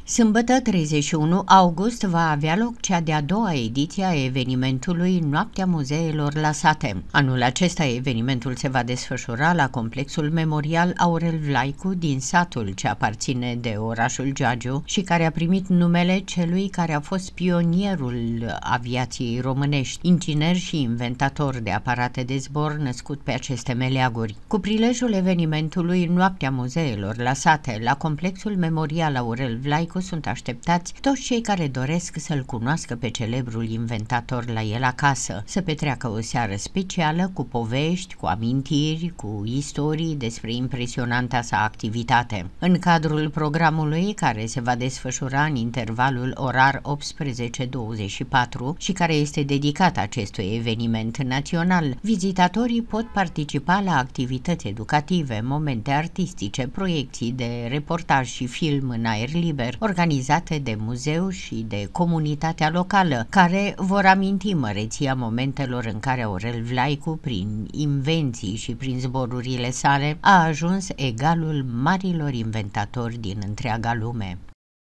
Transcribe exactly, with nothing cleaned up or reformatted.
Sâmbătă treizeci și unu august va avea loc cea de-a doua ediție a evenimentului Noaptea Muzeelor la Sate. Anul acesta evenimentul se va desfășura la complexul memorial Aurel Vlaicu din satul ce aparține de orașul Giagiu și care a primit numele celui care a fost pionierul aviației românești, inginer și inventator de aparate de zbor născut pe aceste meleaguri. Cu prilejul evenimentului Noaptea Muzeelor la Sate, la complexul memorial Aurel Vlaicu sunt așteptați toți cei care doresc să-l cunoască pe celebrul inventator la el acasă, să petreacă o seară specială cu povești, cu amintiri, cu istorii despre impresionanta sa activitate. În cadrul programului, care se va desfășura în intervalul orar optsprezece douăzeci și patru și care este dedicat acestui eveniment național, vizitatorii pot participa la activități educative, momente artistice, proiecții de reportaj și film în aer liber, organizate de muzeu și de comunitatea locală, care vor aminti măreția momentelor în care Aurel Vlaicu, prin invenții și prin zborurile sale, a ajuns egalul marilor inventatori din întreaga lume.